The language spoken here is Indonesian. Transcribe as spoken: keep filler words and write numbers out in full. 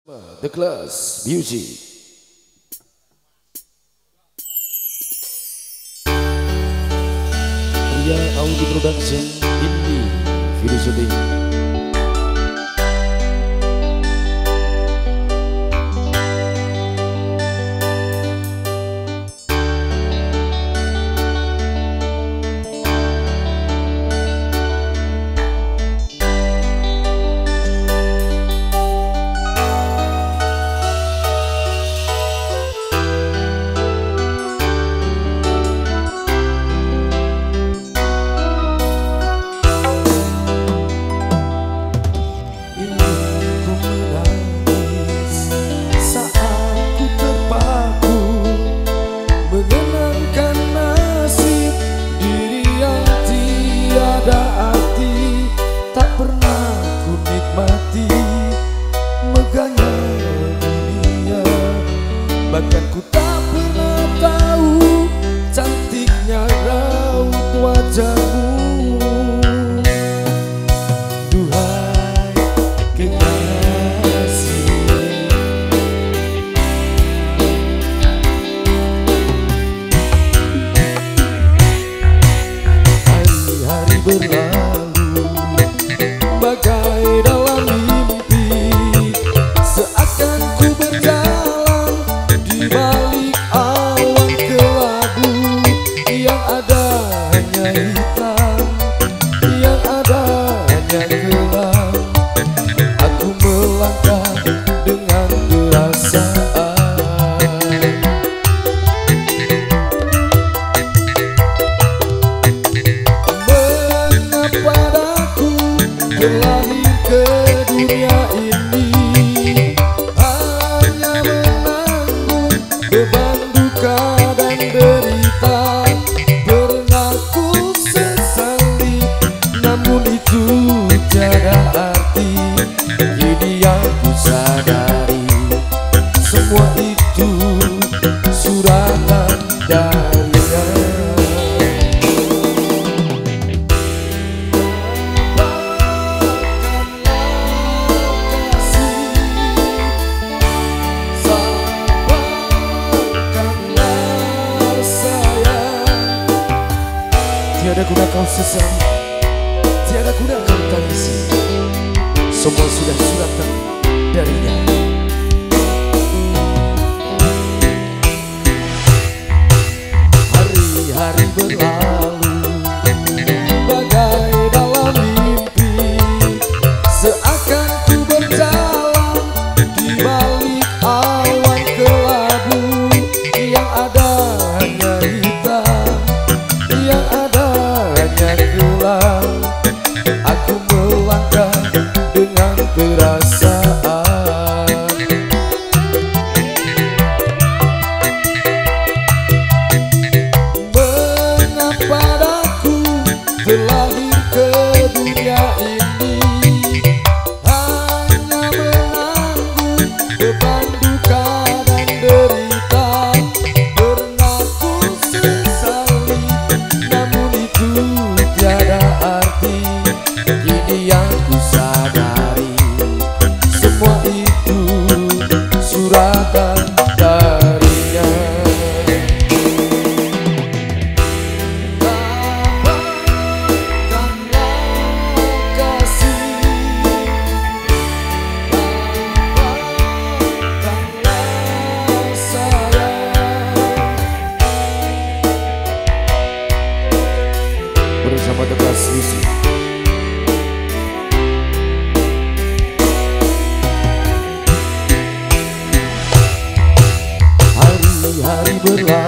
The Class Music. Ria Audio Production Indie Video Shooting. Bahkan ku tak pernah tahu cantiknya raut wajahmu. Duhai kekasih, hari-hari berlalu bagai dalam mimpi, seakan ku berjalan di balik awan kelabu. Yang ada hanya hitam, yang ada hanya gelap. Aku melangkah dengan perasaan, mengapa aku terlahir ke dunia ini hanya menanggung beban duka dan derita. Pernah ku sesali, namun itu tiada arti. Kini yang ku sadari, semua itu suratan darinya. Tiada guna kau sesali, tiada guna kau tangisi. Semua sudah suratan darinya. Hari-hari berlalu bagai dalam mimpi, seakan ku berjalan di balik awan kelabu. Yang ada hanya hitam, yang ada hanya gelap. Aku melangkah dengan perasaan, mengapa aku terlahir ke dunia ini hanya menanggung beban duka dan derita. Pernah ku sesali, namun itu tiada arti. Kini yang ku sadari, semua itu suratan darinya. Lapangkanlah kasih, lapangkanlah sayang. Bersama The Class Music. Hari berlalu